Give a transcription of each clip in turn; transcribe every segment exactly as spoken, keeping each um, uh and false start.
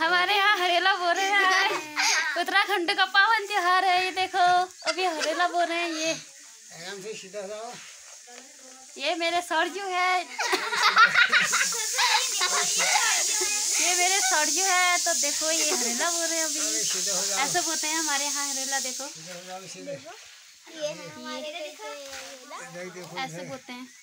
हमारे यहाँ हरेला बो रहे हैं। उत्तराखंड का पावन त्योहार है। ये देखो अभी हरेला बो रहे हैं। ये से सीधा जाओ। ये मेरे सरजू है। ये मेरे सरजू है। तो देखो ये हरेला बो रहे हैं अभी। ऐसे बोलते हैं हमारे यहाँ हरेला। देखो ये हमारे ऐसे बोलते हैं।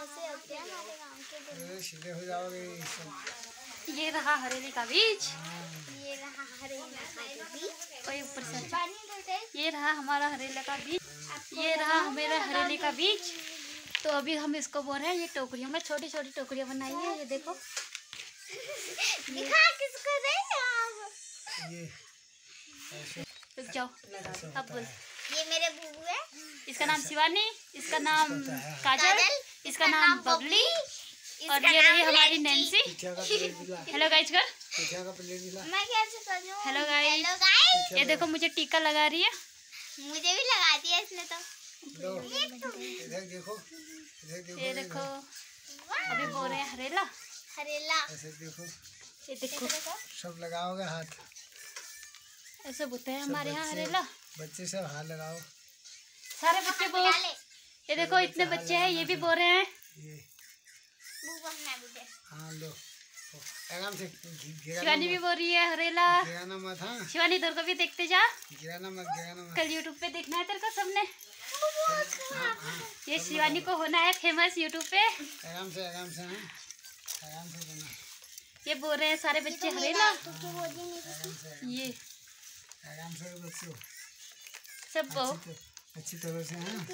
सीधे हो जाओगे। ये रहा हरेले का बीज। ये रहा हरेला का बीज। कोई ऊपर से ये रहा हमारा हरेले का बीज। ये रहा मेरा हरेले का बीज। तो अभी हम इसको बोल रहे हैं। ये टोकरियों में छोटी छोटी टोकरियां बनाई है। ये देखो दिखा किसको देंगे आप? ये रुक जाओ अब बोल। ये मेरे बुबू है। इसका नाम शिवानी, इसका नाम काजल, इसका नाम बबली और ये रही हमारी नैन्सी। हेलो गाइज कर। मैं कैसे करूं? Hello guys. Hello guys. ये देखो मुझे टीका लगा रही है। मुझे भी लगा दिया इसने तो। इधर देखो, इधर देखो। ये देखो अभी बोल रहे हैं हरेला। हरेला ऐसे देखो। ये देखो सब लगाओगे हाथ। ऐसे बोलते हैं हमारे यहाँ हरेला। बच्चे सब हाथ लगाओ। सारे बच्चे बोल। ये देखो इतने बच्चे हैं। ये भी बोल रहे हैं। ये बुबू मैं भी दे। हाँ लो आराम से। शिवानी भी बोल रही है हरेला। गिराना मत। हाँ शिवानी इधर को भी देखते जा। गिराना मत, गिराना मत। कल यूट्यूब पे देखना है तेरे को सबने। हाँ, हाँ। ये शिवानी को होना है फेमस यूट्यूब पे। आराम से, आराम से। हाँ आराम से बना। ये बोल रहे हैं सारे बच्चे हरेला। आराम से, ये आराम से बच्चों। सब बहु अच्छी तरह से। हाँ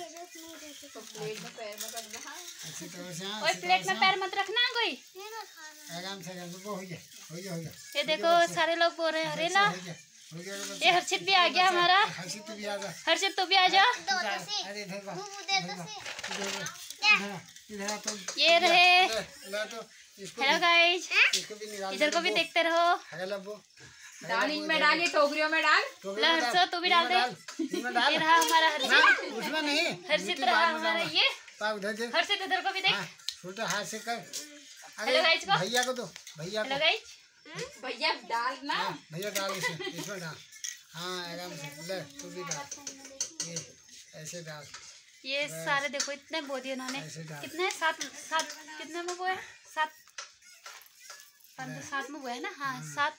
अच्छी तरह से। हाँ और प्लेट में पैर मत रखना कोई। आराम से, आराम से। वो हो गया, हो गया, हो गया। ये देखो सारे लोग बोल रहे हैं हरेला। हो गया, हो गया बच्चा। ये हर्षित भी आ गया हमारा। हर्षित तो भी आ जा। हर्षित तो भी आ जा। अरे इधर बा, बुबू दे इधर दो बा, से। इधर बा, इधर इधर आ तो। ये रहे। ला तो इसको हेलो भी- गाइज। इसको भी निकाल। इधर को भी देखते रहो। हरेला वो डाल इनमें डाल, ये टोकरियों में डाल। लो हर्षो तू भी डाल दे। इसमें डाल। ये रहा हमारा हर्षित। उसमें नहीं। हर्षित मिट्टी रहा बाद में हमारा डालना। ये। पाव उधर दे। हर्षित इधर को भी देख। हाँ, छोटा हाथ से कर। हेलो अरे गाइज को। भैया को दो, भैया हेलो को। गाइज। भैया डाल ना। हाँ, भैया डाल इसे, इसमें डाल। हाँ आराम से ले, तू भी डाल। ये ऐसे डाल। ये सारे देखो इतने बो दिए उन्होंने। ऐसे डाल। कितने सात सात कितने में बोए? सात पाँच सात में बोए है ना। हाँ सात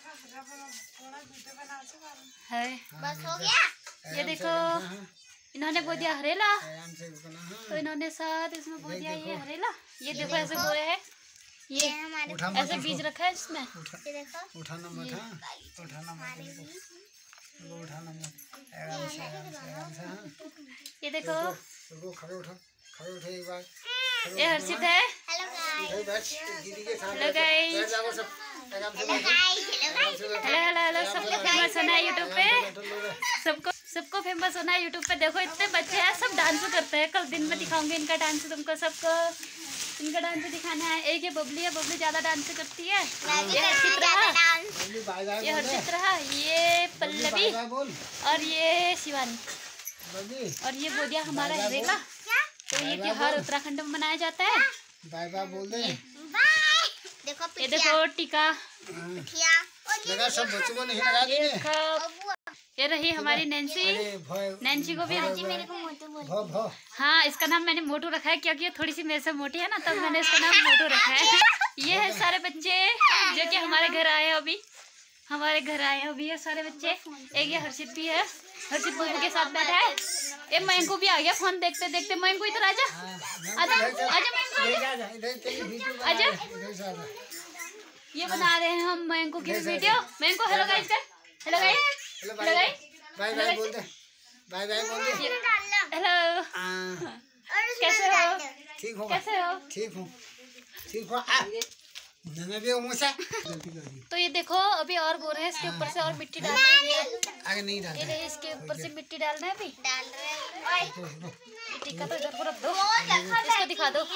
है। बस हो गया। ये देखो इन्होंने बो दिया हरेला। आराम से रुकना। हाँ तो इन्होंने साथ इसमें बो दिया ये देखो। हरेला। ये देखो ऐसे बो रहे हैं। ये हमारे उठा मत ऐसे बीज उसको। रखा है इसमें। उठा, ये देखो। उठाना मत। हाँ उठाना मत इनको। इनको उठाना मत। आराम से, आराम से, आराम से। हाँ ये देखो रुको, खड़े उठो, खड़े उठो एक बार। ये हर्षित है। Hello guys. इधर बैठ, दीदी के साथ हेलो बैठ। गाइस। बैठ जाओ सब। आराम से हेलो बैठो। गाइस। हेलो आराम से बैठो। हेलो हेलो हेलो सबको फेमस होना है यूट्यूब पे। बैठो लोग। सबको सबको फेमस होना है यूट्यूब पे। देखो इतने बच्चे हैं सब डांस करते हैं। कल दिन में दिखाऊंगी इनका डांस तुमको सबको। इनका डांस दिखाना है। एक ये बबली है। बबली ज्यादा डांस करती है। ये हर्षित रहा। बबली बाय बाय ये बोल दे। हर्षित रहा। ये बबली बाय पल्लवी बाय बोल। और ये शिवानी बबली और ये बोदिया हमारा हरेला। तो ये त्योहार उत्तराखंड में मनाया जाता है। बाय बाय बोल दे। बाय। देखो ये पिटिया। देखो टीका। पिटिया। और लगा सब बच्चों को नहीं लगा ये देंगे। देखो ये रही हमारी नैन्सी। अरे भय नैन्सी को भी जी मेरे को मोटू बोल। भो भो। हाँ इसका नाम मैंने मोटू रखा है क्योंकि ये थोड़ी सी मेरे से मोटी है ना, तब मैंने इसका नाम मोटू रखा है। ये है सारे बच्चे जो कि हमारे घर आए हैं अभी। हमारे घर आए हैं अभी ये सारे बच्चे। एक ये हर्षित भी है। हर्षित बुबू के साथ बैठा है। ये मयंकू भी आ गया फोन देखते देखते। मयंकू इधर आजा। आजा आजा मयंकू ले आजा। जा जा इधर तेरी वीडियो बना आजा। ले। इधर से आजा। ये बना रहे हैं हम मयंकू की वीडियो। मयंकू हेलो गाइस कर। Hello guys. Hello hello bye guys. Bye bye बोल दे। बाय बाय बोल दे। हेलो हाँ, कैसे हो? ठीक हो कैसे हो? ठीक हूँ, ठीक हो। आ नन्हे भी हो मुझसे। गलती कर दी। तो ये देखो अभी और बो रहे हैं। इसके ऊपर से और मिट्टी डाल रहे हैं। आगे नहीं डाल। ये रहे इसके ऊपर से मिट्टी डालना है अभी। डाल रहे हैं। ये टीका तो इधर को रख दो। इसको दिखा दो।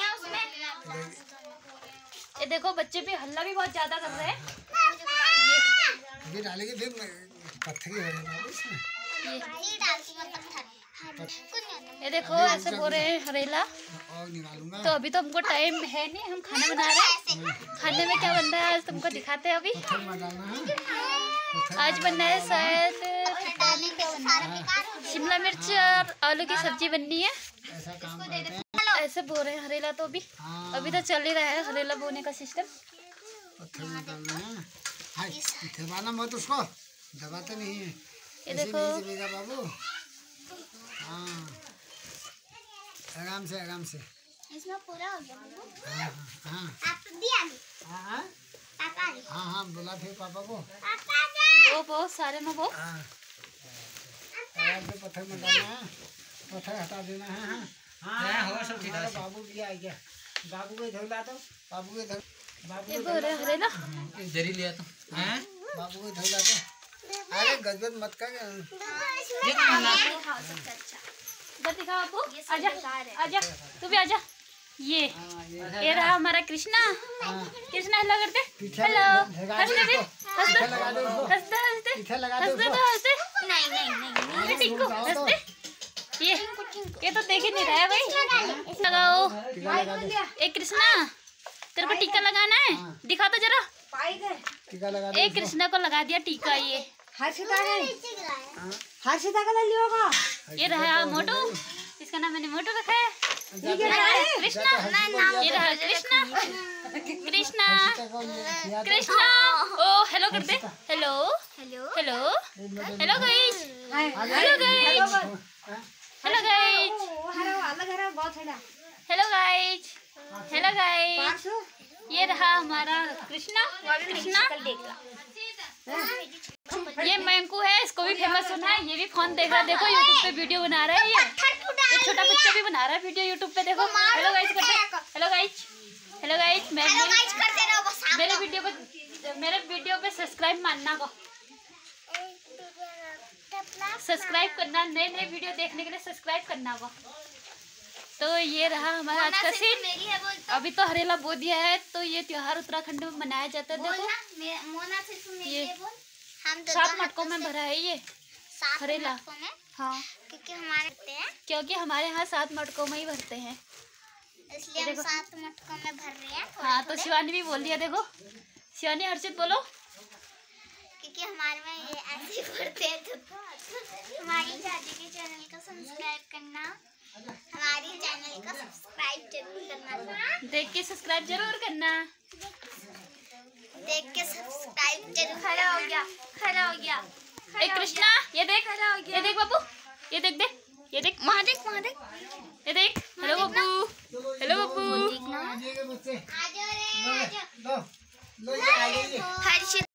ये देखो बच्चे भी हल्ला भी बहुत ज्यादा कर रहे हैं। अभी डालेंगे फिर पत्थर ही हो जाएगा इसमें। ये ये डालती मैं पत्थर। कुछ नहीं होता। ये देखो ऐसे बोल रहे हैं हरेला। और निकालूंगा। तो अभी तो हमको टाइम है नहीं, हम खाना बना रहे हैं। खाने में क्या बन रहा है आज तुमको दिखाते हैं अभी। पत्थर में डालना है। आज बनना है शायद शिमला मिर्च और आलू की सब्जी बननी है। ऐसा काम करते हैं। ऐसे बो रहे हैं हरेला। तो अभी हाँ। अभी तो चल ही रहा है हरेला बोने का सिस्टम। पत्थर में डालना है। हाय दबाना मत उसको, दबाते नहीं है। ये ऐसे देखो। नहीं दबेगा बाबू। हाँ आराम से आराम से। इसमें पूरा हो गया बाबू। हाँ हाँ आप तो दिया नहीं। हाँ हाँ पापा ने। हाँ हाँ बोला फिर पापा को। पापा ने। वो बहुत सारे में वो हाँ आराम से पत्थर में डालना है। पत्थर हटा देना है। हाँ हाँ हो सब ठीक है। बाबू भी आ गया। बाबू को धोला तो बाबू को धो बाबू ये को बो रहे हैं हरेला। इधर ही लिया तो हैं बाबू को धोला तो। अरे गजबत मत कर। इधर दिखाओ आपको। आजा आजा तू भी आजा। ये ये रहा हमारा कृष्णा। कृष्णा हेलो करते। हेलो हंसते भी हंसते लगा दो उसको। हंसते हंसते पीछे लगा दो हंसते उसको। तो हंसते। नहीं नहीं नहीं अरे टिक्कू हंसते। ये ये तो देख ही नहीं रहा है भाई। लगाओ। टीका लगा दो। ए कृष्णा तेरे को टीका लगाना है, दिखा तो जरा। टीका लगा दो ए उसको। कृष्णा को लगा दिया टीका। ये हर्षिता है। हर्षिता का ले लियोगा। ये रहा मोटू। इसका नाम मैंने मोटू रखा है। ये रहा कृष्णा। ये रहा कृष्णा। कृष्णा कृष्णा ओ हेलो कर दे। Hello hello. Hello hello guys. Hello guys. Hello guys. हरो अलग हरो बहुत है ना। Hello guys. Hello guys. ये रहा हमारा कृष्णा। कृष्णा ये मैंकू है, इसको भी फेमस होना है। ये भी फोन देख रहा है। देखो यूट्यूब पे वीडियो बना रहा है। ये ये छोटा बच्चा भी बना रहा है वीडियो यूट्यूब पे। देखो हेलो गाइस करते। Hello guys. Hello guys. मैं हेलो गाइस करते रहो बस। आप मेरे वीडियो को मेरे वीडियो पे सब्सक्राइब मानना को सब्सक्राइब करना। नए नए वीडियो देखने के लिए सब्सक्राइब करना को। तो ये रहा हमारा आज का सीन। मेरी है बोल तो। अभी तो हरेला बो दिया है। तो ये त्योहार उत्तराखंड में मनाया जाता है। देखो बोलना मे- मोना से तू मेरी ये है बोल। हम तो सात दो मटकों हाथों में से- भरा है ये सात हरेला। मटकों में, हाँ क्योंकि हमारे होते हैं क्योंकि हमारे यहाँ सात मटकों में ही भरते हैं। इसलिए हम सात मटकों में भर रहे हैं। थोड़े हाँ तो थोड़े, शिवानी भी बोल दिया। देखो शिवानी हर्षित बोलो। क्योंकि हमारे में ये ऐसे ही भरते हैं। तो हमारी दादी के चैनल को सब्सक्राइब करना, हमारी चैनल को सब्सक्राइब जरूर करना। देख के सब्सक्राइब जरूर करना। देख के सब्सक्राइब जरूर। खड़ा हो गया, खड़ा हो गया। ए कृष्णा ये देख ये देख बाबू। ये देख देख ये देख महादेव महादेव ये देख। हेलो बाबू। हेलो बाबू। आ जाइए बच्चे। आ जाओ रे, आ जाओ। लो लो ये आ जाइए। हर्षित